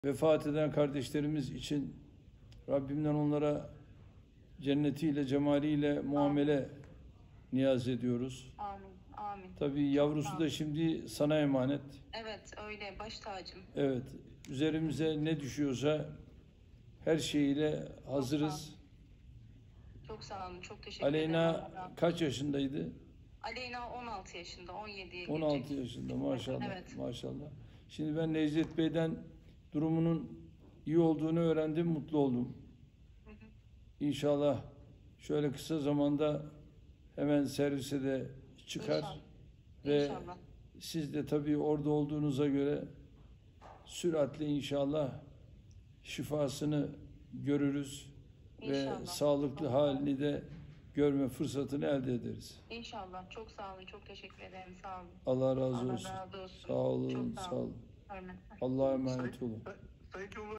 Vefat eden kardeşlerimiz için Rabbimden onlara cennetiyle, cemaliyle muamele niyaz ediyoruz. Amin, amin. Tabii yavrusu da şimdi sana emanet. Evet, öyle. Baş tacım. Evet, üzerimize ne düşüyorsa her şeyiyle hazırız. Çok sağ olun, çok teşekkür ederim. Aleyna kaç yaşındaydı? Aleyna 16 yaşında, 17'ye girecek. 16 yaşında maşallah, Evet. maşallah. Şimdi ben Necdet Bey'den durumunun iyi olduğunu öğrendim, mutlu oldum. İnşallah şöyle kısa zamanda hemen servise de çıkar. İnşallah. Ve İnşallah. siz de tabii orada olduğunuza göre süratle inşallah şifasını görürüz İnşallah. ve sağlıklı halini de görme fırsatını elde ederiz. İnşallah. Çok sağ olun, çok teşekkür ederim. Sağ olun. Allah razı Allah olsun. razı olsun. Sağ olun, Çok sağ olun. Hürmetler. Allah'a emanet olun. Sayın Cumhurbaşkanı